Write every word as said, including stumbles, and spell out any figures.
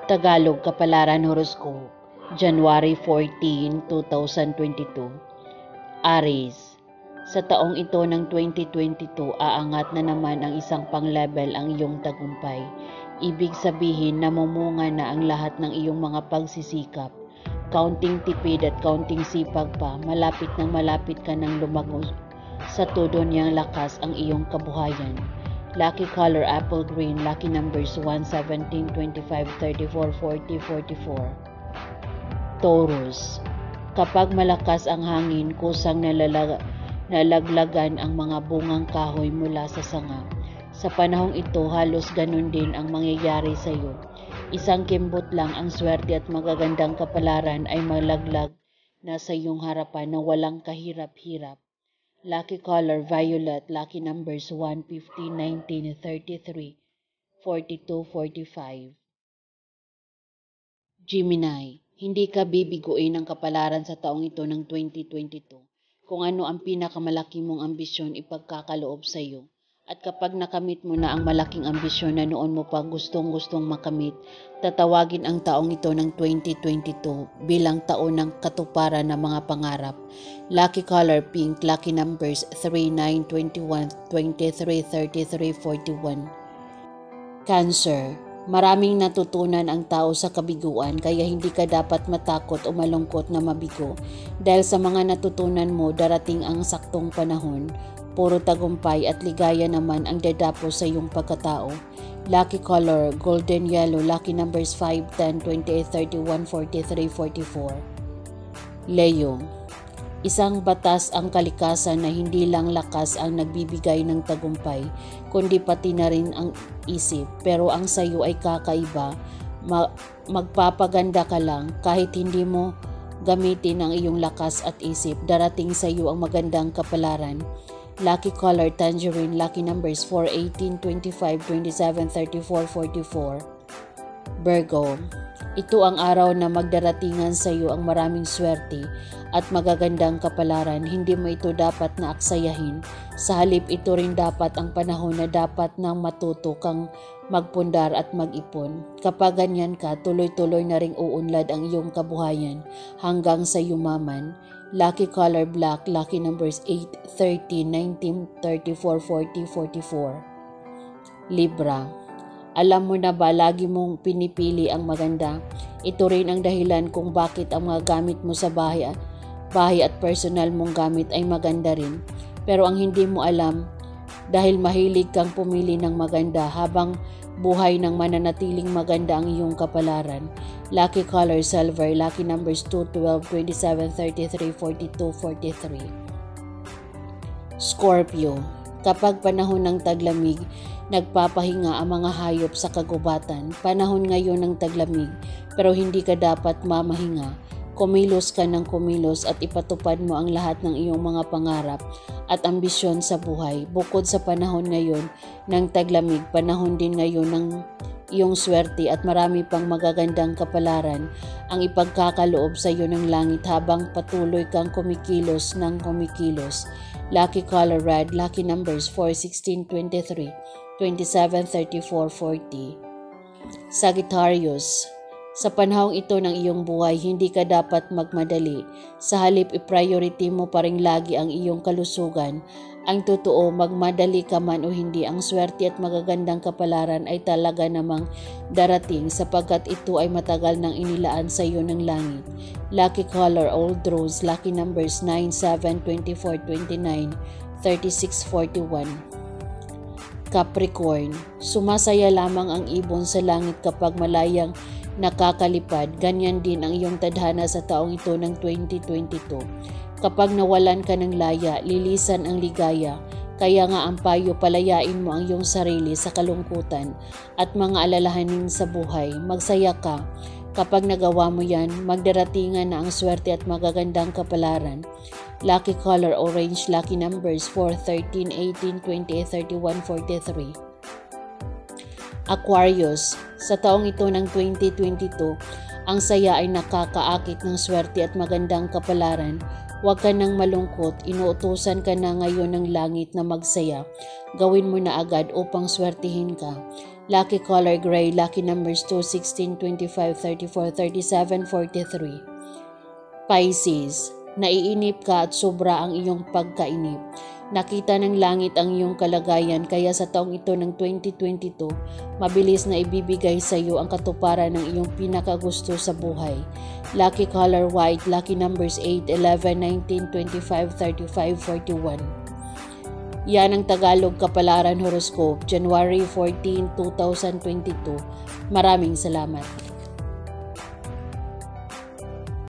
Tagalog Kapalaran Horoscope, January fourteenth, twenty twenty-two. Aries, sa taong ito ng twenty twenty-two, aangat na naman ang isang pang-level ang iyong tagumpay. Ibig sabihin, namumunga na ang lahat ng iyong mga pagsisikap. Kaunting tipid at kaunting sipag pa, malapit nang malapit ka nang lumago sa todo niyang lakas ang iyong kabuhayan. Lucky color apple green, lucky numbers one, seventeen, twenty-five, thirty-four, forty, forty-four. Taurus, kapag malakas ang hangin, kusang nalalag nalaglagan ang mga bungang kahoy mula sa sanga. Sa panahong ito, halos ganun din ang mangyayari sa iyo. Isang kimbot lang ang swerte at magagandang kapalaran ay malaglag na sa iyong harapan na walang kahirap-hirap. Lucky color violet, lucky numbers one, fifteen, nineteen, thirty-three, forty-two, forty-five. Gemini, hindi ka bibiguin ng kapalaran sa taong ito ng twenty twenty-two. Kung ano ang pinakamalaki mong ambisyon ipagkakaloob sa iyo. At kapag nakamit mo na ang malaking ambisyon na noon mo pa gustong-gustong makamit, tatawagin ang taong ito ng twenty twenty-two bilang taon ng katuparan ng mga pangarap. Lucky color pink, lucky numbers three, nine, twenty-one, twenty-three, thirty-three, forty-one. Cancer, maraming natutunan ang tao sa kabiguan kaya hindi ka dapat matakot o malungkot na mabigo. Dahil sa mga natutunan mo, darating ang saktong panahon. Puro tagumpay at ligaya naman ang dadapo sa iyong pagkatao. Lucky color golden yellow, lucky numbers five, ten, twenty-eight, thirty-one, forty-three, forty-four. Leo, isang batas ang kalikasan na hindi lang lakas ang nagbibigay ng tagumpay, kundi pati na rin ang isip. Pero ang sayo ay kakaiba. Ma- magpapaganda ka lang kahit hindi mo gamitin ang iyong lakas at isip. Darating sa iyo ang magandang kapalaran. Lucky color tangerine, lucky numbers four, eighteen, twenty-five, twenty-seven, thirty-four, forty-four. Virgo, ito ang araw na magdaratingan sa iyo ang maraming swerte at magagandang kapalaran. Hindi mo ito dapat na aksayahin. Sa halip, ito rin dapat ang panahon na dapat nang matuto kang magpundar at mag-ipon. Kapag ganyan ka, tuloy-tuloy na ring uunlad ang iyong kabuhayan hanggang sa yumaman. Lucky color black, lucky numbers eight, thirteen, nineteen, thirty-four, forty, forty-four. Libra, alam mo na ba lagi mong pinipili ang maganda? Ito rin ang dahilan kung bakit ang mga gamit mo sa bahay, bahay at personal mong gamit ay maganda rin. Pero ang hindi mo alam, dahil mahilig kang pumili ng maganda habang buhay ng mananatiling maganda ang iyong kapalaran. Lucky color silver, lucky numbers two, twelve, twenty-seven, thirty-three, forty-two, forty-three. Scorpio, kapag panahon ng taglamig, nagpapahinga ang mga hayop sa kagubatan. Panahon ngayon ng taglamig, pero hindi ka dapat mamahinga. Kumilos ka ng kumilos at ipatupad mo ang lahat ng iyong mga pangarap at ambisyon sa buhay. Bukod sa panahon ngayon ng taglamig, panahon din ngayon ng iyong swerte at marami pang magagandang kapalaran ang ipagkakaloob sa iyo ng langit habang patuloy kang kumikilos ng kumikilos. Lucky color red, lucky numbers four, sixteen, twenty-three, twenty-seven, thirty-four, forty. Sagittarius, sa panahong ito ng iyong buhay, hindi ka dapat magmadali. Sa halip, i-priority mo pa rin lagi ang iyong kalusugan. Ang totoo, magmadali ka man o hindi, ang swerte at magagandang kapalaran ay talaga namang darating sapagkat ito ay matagal nang inilaan sa iyo ng langit. Lucky color old rose, lucky numbers nine, seven, twenty-four, twenty-nine, thirty-six, forty-one. Capricorn, sumasaya lamang ang ibon sa langit kapag malayang nakakalipad. Ganyan din ang iyong tadhana sa taong ito ng twenty twenty-two. Kapag nawalan ka ng laya, lilisan ang ligaya. Kaya nga ang payo, palayain mo ang iyong sarili sa kalungkutan at mga alalahanin sa buhay. Magsaya ka. Kapag nagawa mo yan, magdaratingan na ang swerte at magagandang kapalaran. Lucky color orange, lucky numbers four, thirteen, eighteen, twenty-eight, thirty-one, forty-three. Aquarius, sa taong ito ng twenty twenty-two, ang saya ay nakakaakit ng swerte at magandang kapalaran. Huwag ka nang malungkot, inuutusan ka na ngayon ng langit na magsaya. Gawin mo na agad upang swertihin ka. Lucky color gray, lucky numbers two, sixteen, twenty-five, thirty-four, thirty-seven, forty-three. Pisces, naiinip ka at sobra ang iyong pagkainip. Nakita ng langit ang iyong kalagayan kaya sa taong ito ng twenty twenty-two, mabilis na ibibigay sa iyo ang katuparan ng iyong pinakagusto sa buhay. Lucky color white, lucky numbers eight, eleven, nineteen, twenty-five, thirty-five, forty-one. Yan ang Tagalog Kapalaran Horoscope, January fourteenth, two thousand twenty-two. Maraming salamat.